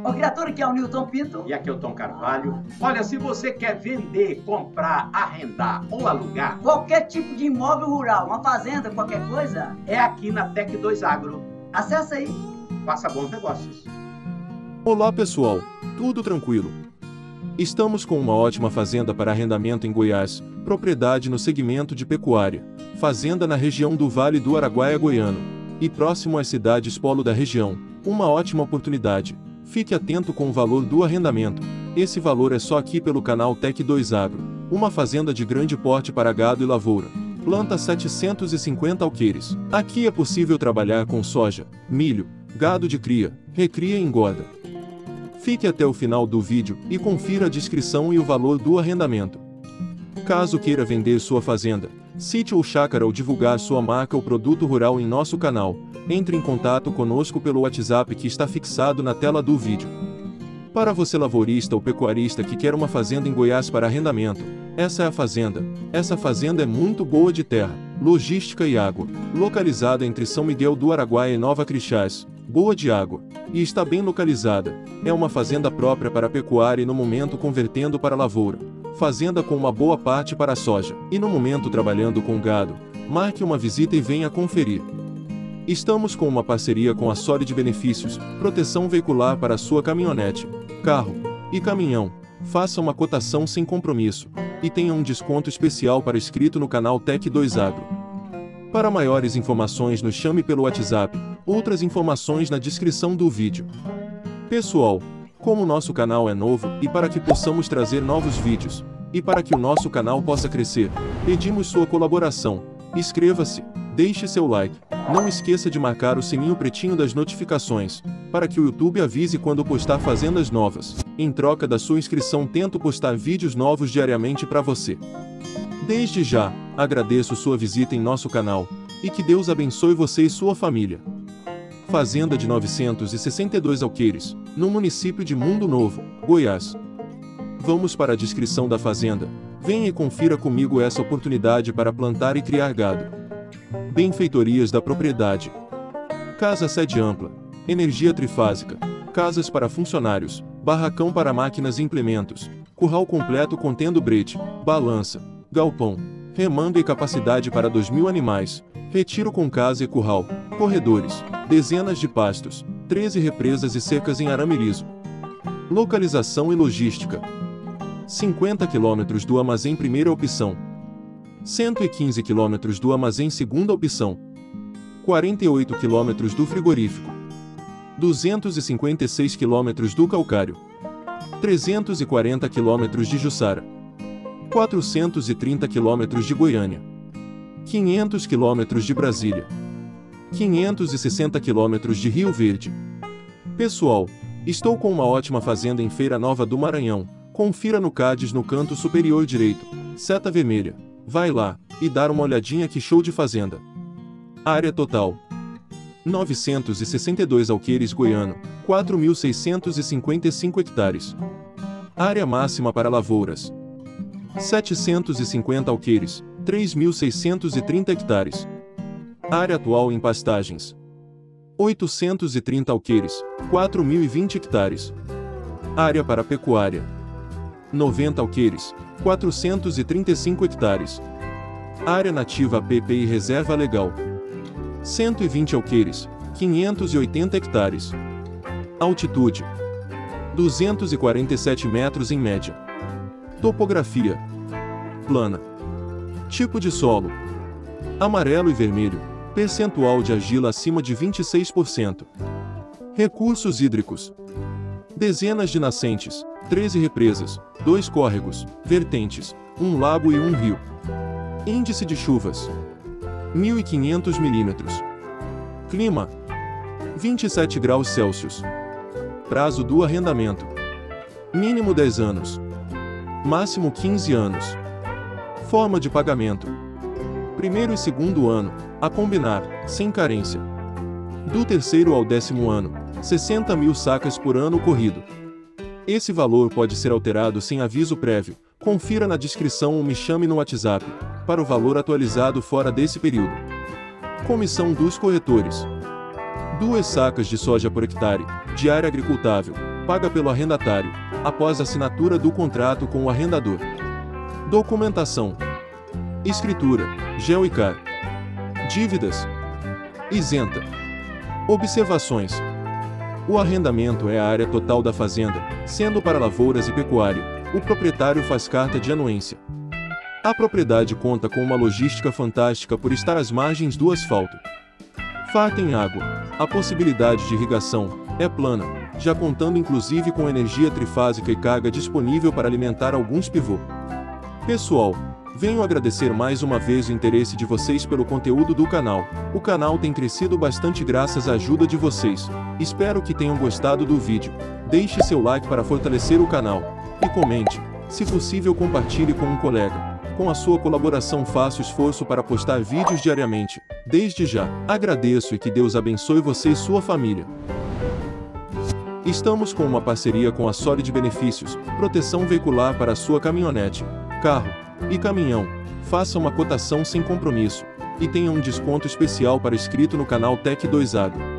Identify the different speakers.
Speaker 1: Ô criatura, aqui é o Newton Pinto.
Speaker 2: E aqui é o Tom Carvalho. Olha, se você quer vender, comprar, arrendar ou alugar
Speaker 1: qualquer tipo de imóvel rural, uma fazenda, qualquer coisa,
Speaker 2: é aqui na Tec 2 Agro.
Speaker 1: Acesse aí.
Speaker 2: Faça bons negócios.
Speaker 3: Olá pessoal, tudo tranquilo? Estamos com uma ótima fazenda para arrendamento em Goiás, propriedade no segmento de pecuária, fazenda na região do Vale do Araguaia Goiano, e próximo às cidades polo da região, uma ótima oportunidade. Fique atento com o valor do arrendamento, esse valor é só aqui pelo canal Tec 2 Agro, uma fazenda de grande porte para gado e lavoura. Planta 750 alqueires. Aqui é possível trabalhar com soja, milho, gado de cria, recria e engorda. Fique até o final do vídeo e confira a descrição e o valor do arrendamento. Caso queira vender sua fazenda, sítio ou chácara ou divulgar sua marca ou produto rural em nosso canal, entre em contato conosco pelo WhatsApp que está fixado na tela do vídeo. Para você lavourista ou pecuarista que quer uma fazenda em Goiás para arrendamento, essa é a fazenda. Essa fazenda é muito boa de terra, logística e água, localizada entre São Miguel do Araguaia e Nova Crixás, boa de água, e está bem localizada. É uma fazenda própria para pecuária e no momento convertendo para lavoura. Fazenda com uma boa parte para soja, e no momento trabalhando com gado. Marque uma visita e venha conferir. Estamos com uma parceria com a Solid Benefícios, proteção veicular para sua caminhonete, carro e caminhão. Faça uma cotação sem compromisso, e tenha um desconto especial para inscrito no canal Tec 2 Agro. Para maiores informações nos chame pelo WhatsApp, outras informações na descrição do vídeo. Pessoal, como nosso canal é novo, e para que possamos trazer novos vídeos, e para que o nosso canal possa crescer, pedimos sua colaboração. Inscreva-se, deixe seu like, não esqueça de marcar o sininho pretinho das notificações, para que o YouTube avise quando postar fazendas novas. Em troca da sua inscrição tento postar vídeos novos diariamente para você. Desde já, agradeço sua visita em nosso canal, e que Deus abençoe você e sua família. Fazenda de 962 alqueires, no município de Mundo Novo, Goiás. Vamos para a descrição da fazenda. Venha e confira comigo essa oportunidade para plantar e criar gado. Benfeitorias da propriedade. Casa sede ampla, energia trifásica, casas para funcionários, barracão para máquinas e implementos, curral completo contendo brete, balança, galpão, remando e capacidade para 2.000 animais, retiro com casa e curral, corredores, dezenas de pastos, 13 represas e cercas em arame liso. Localização e logística. 50 km do armazém primeira opção. 115 km do armazém segunda opção. 48 km do frigorífico. 256 km do calcário. 340 km de Jussara. 430 km de Goiânia. 500 km de Brasília. 560 km de Rio Verde. Pessoal, estou com uma ótima fazenda em Feira Nova do Maranhão. Confira no CADES no canto superior direito, seta vermelha. Vai lá, e dar uma olhadinha que show de fazenda. Área total: 962 alqueires Goiano, 4.655 hectares. Área máxima para lavouras: 750 alqueires, 3.630 hectares. Área atual em pastagens: 830 alqueires, 4.020 hectares. Área para pecuária: 90 alqueires, 435 hectares. Área nativa APP e reserva legal: 120 alqueires, 580 hectares. Altitude: 247 metros em média. Topografia: plana. Tipo de solo: amarelo e vermelho, percentual de argila acima de 26%. Recursos hídricos: dezenas de nascentes, 13 represas, 2 córregos, vertentes, 1 lago e 1 rio. Índice de chuvas: 1.500 milímetros. Clima: 27 graus Celsius. Prazo do arrendamento: mínimo 10 anos. Máximo 15 anos. Forma de pagamento: primeiro e segundo ano, a combinar, sem carência. Do terceiro ao 10º ano, 60.000 sacas por ano corrido. Esse valor pode ser alterado sem aviso prévio. Confira na descrição ou me chame no WhatsApp, para o valor atualizado fora desse período. Comissão dos corretores: 2 sacas de soja por hectare, de área agricultável, paga pelo arrendatário, após a assinatura do contrato com o arrendador. Documentação: escritura, GEL e CAR. Dívidas: isenta. Observações: o arrendamento é a área total da fazenda, sendo para lavouras e pecuária. O proprietário faz carta de anuência. A propriedade conta com uma logística fantástica por estar às margens do asfalto. Farta em água. A possibilidade de irrigação é plana, já contando inclusive com energia trifásica e carga disponível para alimentar alguns pivô. Pessoal, venho agradecer mais uma vez o interesse de vocês pelo conteúdo do canal. O canal tem crescido bastante graças à ajuda de vocês. Espero que tenham gostado do vídeo. Deixe seu like para fortalecer o canal. E comente. Se possível, compartilhe com um colega. Com a sua colaboração faço esforço para postar vídeos diariamente. Desde já, agradeço e que Deus abençoe você e sua família. Estamos com uma parceria com a Solid Benefícios, proteção veicular para a sua caminhonete, carro e caminhão. Faça uma cotação sem compromisso e tenha um desconto especial para inscrito no canal Tech 2 Agro.